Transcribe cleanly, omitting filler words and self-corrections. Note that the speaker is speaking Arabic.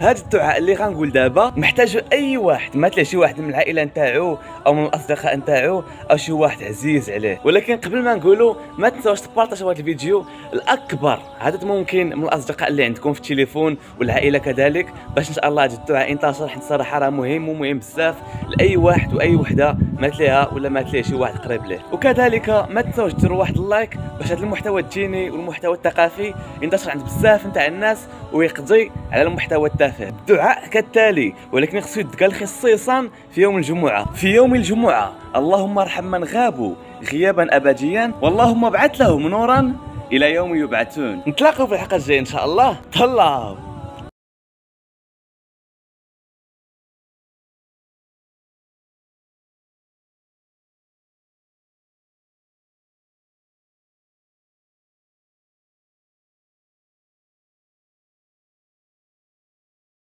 هذا الدعاء اللي غنقول دابا محتاج اي واحد، مثلا شي واحد من العائله نتاعو او من الاصدقاء نتاعو او شي واحد عزيز عليه. ولكن قبل ما نقولوا ما تنساوش تبارطاجيو هذا الفيديو لاكبر عدد ممكن من الاصدقاء اللي عندكم في التليفون والعائله كذلك، باش ان شاء الله هذا الدعاء ينتشر، حيت الصراحه راه مهم ومهم بزاف لاي واحد واي وحده مات ليها ولا مات ليه شي واحد قريب ليه. وكذلك ما تنساوش ديروا واحد اللايك باش هذا المحتوى الديني والمحتوى الثقافي ينتشر عند بزاف نتاع الناس ويقضي على المحتوى التافه. الدعاء كالتالي، ولكن خصو يتقال خصيصا في يوم الجمعه. في يوم الجمعه اللهم ارحم من غابوا غيابا ابديا، واللهم ابعث لهم نورا الى يوم يبعثون. نتلاقوا في الحلقه الجايه ان شاء الله. طلعوا.